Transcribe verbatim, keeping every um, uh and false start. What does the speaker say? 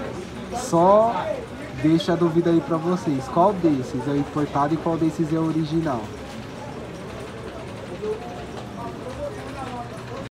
Só deixa a dúvida aí pra vocês. Qual desses é o importado e qual desses é o original?